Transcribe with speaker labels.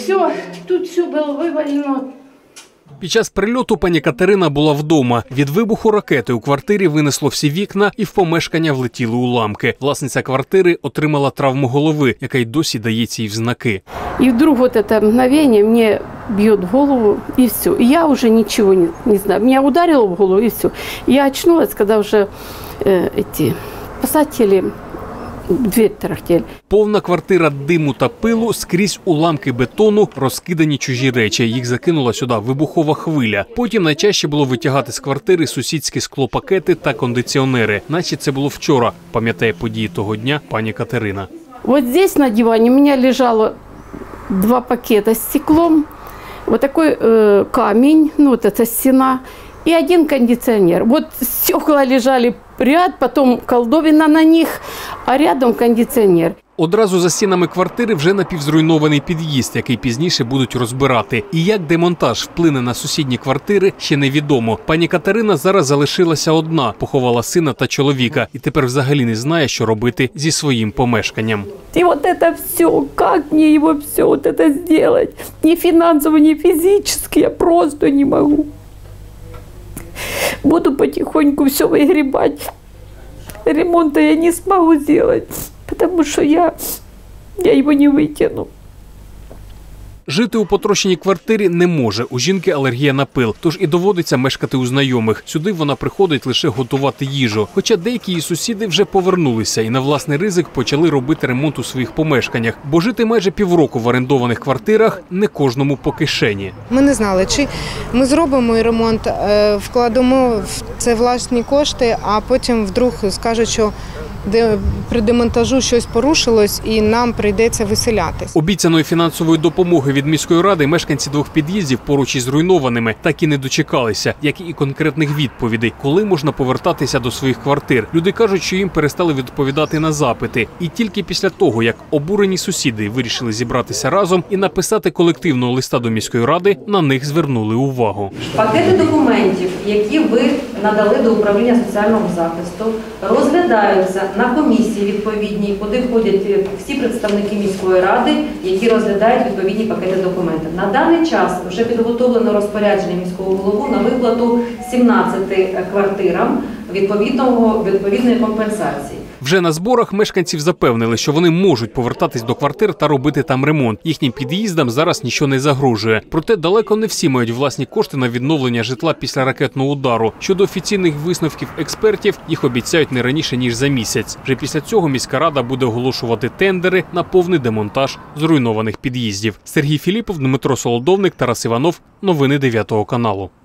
Speaker 1: тут все було вивалено.
Speaker 2: Під час прильоту пані Катерина була вдома. Від вибуху ракети у квартирі винесло всі вікна і в помешкання влетіли уламки. Власниця квартири отримала травму голови, яка й досі дається їй в знаки.
Speaker 1: І вдруг вот это мгновение мне бьет в голову, и все. И я уже ничего не знаю. Меня ударило в голову, и все. Я очнулась, когда уже эти спасатели в дверь тарахтели.
Speaker 2: Повна квартира диму та пилу, скрізь уламки бетону, розкидані чужі речі. Їх закинула сюди вибухова хвиля. Потім найчастіше було витягати з квартири сусідські склопакети та кондиціонери. Наче це було вчора, пам'ятає події того дня пані Катерина.
Speaker 1: Вот здесь на диване у меня лежало 2 пакета с стеклом, вот такой камень, ну вот эта стена, и 1 кондиционер. Вот стекла лежали ряд, потом колдовина на них, а рядом кондиционер.
Speaker 2: Одразу за стінами квартири вже напівзруйнований під'їзд, який пізніше будуть розбирати. І як демонтаж вплине на сусідні квартири, ще невідомо. Пані Катерина зараз залишилася одна, поховала сина та чоловіка. І тепер взагалі не знає, що робити зі своїм помешканням.
Speaker 1: И вот это все, как мне его все вот это сделать? Ни финансово, ни физически, я просто не могу. Буду потихоньку все выгребать. Ремонта я не смогу сделать, потому что я его не вытяну.
Speaker 2: Жити у потрощеній квартирі не може. У жінки алергія на пил, тож і доводиться мешкати у знайомих. Сюди вона приходить лише готувати їжу. Хоча деякі її сусіди вже повернулися і на власний ризик почали робити ремонт у своїх помешканнях. Бо жити майже півроку в орендованих квартирах не кожному по кишені.
Speaker 3: Ми не знали, чи ми зробимо ремонт, вкладемо в це власні кошти, а потім вдруг скажуть, що при демонтажу щось порушилось і нам прийдеться виселятись.
Speaker 2: Обіцяної фінансової допомоги від міської ради мешканці 2 під'їздів поруч із зруйнованими так і не дочекалися, як і конкретних відповідей, коли можна повертатися до своїх квартир. Люди кажуть, що їм перестали відповідати на запити. І тільки після того, як обурені сусіди вирішили зібратися разом і написати колективного листа до міської ради, на них звернули увагу.
Speaker 4: Пакети документів, які ви надали до управління соціального захисту, розглядаються на комісії відповідній, куди входять всі представники міської ради, які розглядають відповідні пакети документів. На даний час вже підготовлено розпорядження міського голови на виплату 17 квартирам відповідної компенсації.
Speaker 2: Вже на зборах мешканців запевнили, що вони можуть повертатись до квартир та робити там ремонт. Їхнім під'їздам зараз нічого не загрожує. Проте далеко не всі мають власні кошти на відновлення житла після ракетного удару. Щодо офіційних висновків експертів, їх обіцяють не раніше, ніж за місяць. Вже після цього міська рада буде оголошувати тендери на повний демонтаж зруйнованих під'їздів. Сергій Філіпов, Дмитро Солодовник, Тарас Іванов. Новини 9 каналу.